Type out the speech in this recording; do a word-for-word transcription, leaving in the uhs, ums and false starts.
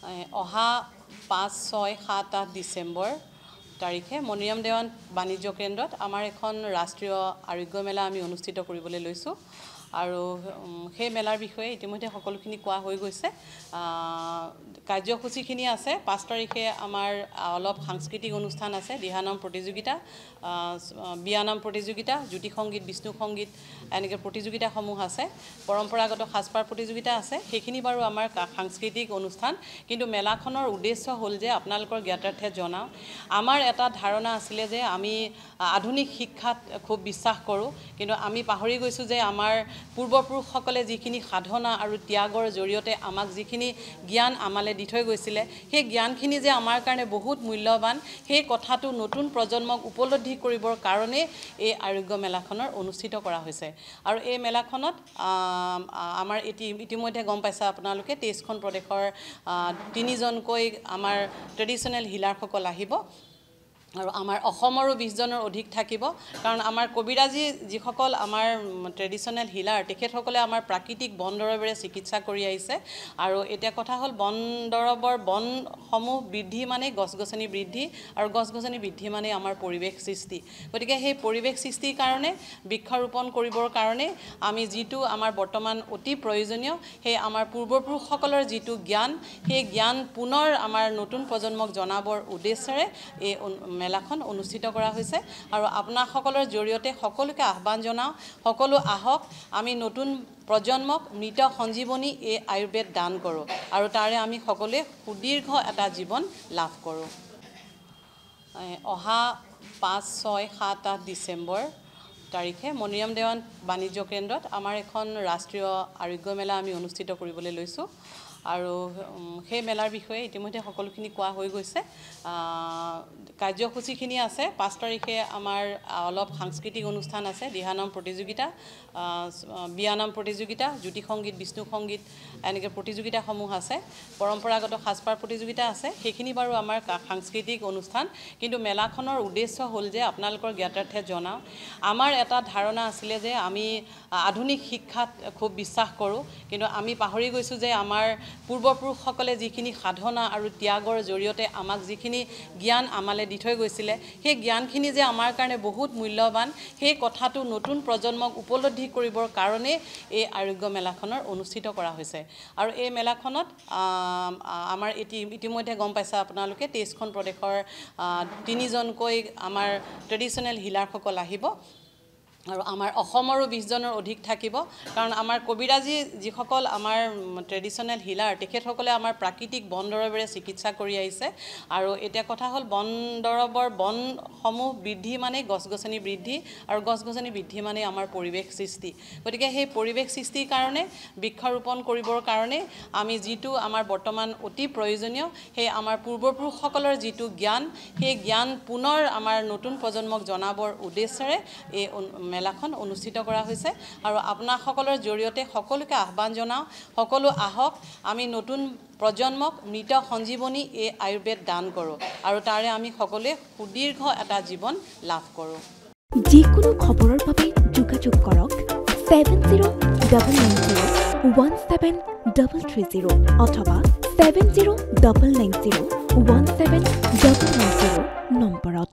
অহা পাঁচ ছয় সাত আঠ ডিসেম্বৰ তাৰিখে মনিৰাম দেৱান বাণিজ্য কেন্দ্ৰত আমাৰ এখন ৰাষ্ট্ৰীয় আৰোগ্য মেলা আমি অনুষ্ঠিত কৰিবলৈ লৈছো আৰু সেই মেলাৰ বিষয়ে ইতিমধ্যে সকলোখিনি কোৱা হৈ গৈছে কাৰ্যসূচীখিনি আছে পাঁচ তাৰিখে আমাৰ অলপ সাংস্কৃতিক অনুষ্ঠান আছে দিহানাম প্ৰতিযোগিতা বিয়ানাম প্ৰতিযোগিতা জ্যোতি সংগীত বিষ্ণু সংগীত এনেকৈ প্ৰতিযোগিতাসমূহ আছে পৰম্পৰাগত সাজপাৰ প্ৰতিযোগিতা আছে সেইখিনি বাৰু আমাৰ সাংস্কৃতিক অনুষ্ঠান কিন্তু মেলাখনৰ উদ্দেশ্য হ'ল যে আপোনালোকৰ জ্ঞাতাৰ্থে জনাও আমাৰ এটা ধাৰণা আছিল যে আমি আধুনিক শিক্ষাত খুব বিশ্বাস কৰোঁ কিন্তু আমি পাহৰি গৈছো যে আমাৰ পূৰ্বপুৰুষসকলে যিখিনি সাধনা আৰু ত্যাগৰ জৰিয়তে আমাক যিখিনি জ্ঞান আমালে দি থৈ গৈছিলে সেই জ্ঞানখিনি যে আমাৰ কাৰণে বহুত মূল্যৱান সেই কথাটো নতুন প্ৰজন্মক উপলব্ধি কৰিবৰ কাৰণে এই আৰোগ্য মেলাখনৰ অনুষ্ঠিত কৰা হৈছে আৰু এই মেলাখনত আমাৰ এটি ইতিমধ্যে গম পাইছা আপোনালোকে তেইছখন প্ৰদেশৰ তিনিজনকৈ আমাৰ ট্ৰেডিশনেল হিলাৰসকল আহিব আৰু আমাৰ অসমৰো বিশ জনৰ অধিক থাকিব কাৰণ আমাৰ কবিৰাজী যিসকল আমাৰ ট্ৰেডিশনেল হিলাৰ তেখেতসকলে আমাৰ প্ৰাকৃতিক বনদৰৱেৰে চিকিৎসা কৰি আহিছে আৰু এটা কথা হ'ল বনদৰৱৰ বনসমূহ বৃদ্ধি মানে গছগছনি বৃদ্ধি আৰু গছগছনি বৃদ্ধি মানে আমাৰ পৰিৱেশ সৃষ্টি গতিকে সেই পৰিৱেশ সৃষ্টিৰ কাৰণে বৃক্ষৰোপণ কৰিবৰ কাৰণে আমি যিটো আমাৰ বৰ্তমান অতি প্ৰয়োজনীয় সেই আমাৰ পূৰ্বপুৰুষসকলৰ যিটো জ্ঞান সেই জ্ঞান পুনৰ আমাৰ নতুন প্ৰজন্মক জনাবৰ উদ্দেশ্যেৰে এই মেলাখন অনুষ্ঠিত কৰা হৈছে আৰু আপোনাসকলৰ জৰিয়তে সকলোকে আহ্বান জনাও সকলো আহক আমি নতুন প্ৰজন্মক মৃত সঞ্জীৱনী এই আয়ুৰ্বেদ দান কৰোঁ আৰু তাৰে আমি সকলোৱে সুদীৰ্ঘ এটা জীৱন লাভ কৰোঁ অহা পাঁচ ছয় সাত আঠ ডিসেম্বৰ তাৰিখে মনিৰাম দেৱান বাণিজ্য কেন্দ্ৰত আমাৰ এখন ৰাষ্ট্ৰীয় আৰোগ্য মেলা আমি অনুষ্ঠিত কৰিবলৈ লৈছো আৰু সেই মেলাৰ বিষয়ে ইতিমধ্যে সকলোখিনি কোৱা হৈ গৈছে কাৰ্যসূচীখিনি আছে পাঁচ তাৰিখে আমাৰ অলপ সাংস্কৃতিক অনুষ্ঠান আছে দিহানাম প্ৰতিযোগিতা বিয়ানাম প্ৰতিযোগিতা জ্যোতি সংগীত বিষ্ণু সংগীত এনেকৈ প্ৰতিযোগিতাসমূহ আছে পৰম্পৰাগত সাজপাৰ প্ৰতিযোগিতা আছে সেইখিনি বাৰু আমাৰ সাংস্কৃতিক অনুষ্ঠান কিন্তু মেলাখনৰ উদ্দেশ্য হ'ল যে আপোনালোকৰ জ্ঞাতাৰ্থে জনাও আমাৰ এটা ধাৰণা আছিল যে আমি আধুনিক শিক্ষাত খুব বিশ্বাস কৰোঁ কিন্তু আমি পাহৰি গৈছো যে আমাৰ পূৰ্বপুৰুষসকলে যিখিনি সাধনা আৰু ত্যাগৰ জৰিয়তে আমাক যিখিনি জ্ঞান আমালে দি থৈ গৈছিলে সেই জ্ঞানখিনি যে আমাৰ কাৰণে বহুত মূল্যৱান সেই কথাটো নতুন প্ৰজন্মক উপলব্ধি কৰিবৰ কাৰণে এই আৰোগ্য মেলাখনৰ অনুষ্ঠিত কৰা হৈছে আৰু এই মেলাখনত আমাৰ এটি ইতিমধ্যে গম পাইছা আপোনালোকে তেইছখন প্ৰদেশৰ তিনিজনকৈ আমাৰ ট্ৰেডিশনেল হিলাৰসকল আহিব আৰু আমাৰ অসমৰো বিশ জনৰ অধিক থাকিব কাৰণ আমাৰ কবিৰাজী যিসকল আমাৰ ট্ৰেডিশনেল হিলাৰ তেখেতসকলে আমাৰ প্ৰাকৃতিক বনদৰৱেৰে চিকিৎসা কৰি আহিছে আৰু এটা কথা হ'ল বনদৰৱৰ বনসমূহ বৃদ্ধি মানে গছগছনি বৃদ্ধি আৰু গছগছনি বৃদ্ধি মানে আমাৰ পৰিৱেশ সৃষ্টি গতিকে সেই পৰিৱেশ সৃষ্টিৰ কাৰণে বৃক্ষৰোপণ কৰিবৰ কাৰণে আমি যিটো আমাৰ বৰ্তমান অতি প্ৰয়োজনীয় সেই আমাৰ পূৰ্বপুৰুষসকলৰ যিটো জ্ঞান সেই জ্ঞান পুনৰ আমাৰ নতুন প্ৰজন্মক জনাবৰ উদ্দেশ্যেৰে এই মেলাখন অনুষ্ঠিত কৰা হৈছে আৰু আপোনাসকলৰ জৰিয়তে সকলোকে আহ্বান জনাও সকলো আহক আমি নতুন প্ৰজন্মক মৃত সঞ্জীৱনী এই আয়ুৰ্বেদ দান কৰোঁ আৰু তাৰে আমি সকলোৱে সুদীৰ্ঘ এটা জীৱন লাভ কৰোঁ যিকোনো খবৰৰ বাবে যোগাযোগ কৰক seven zero nine nine zero one seven three three zero অথবা seven zero nine nine zero one seven nine nine zero number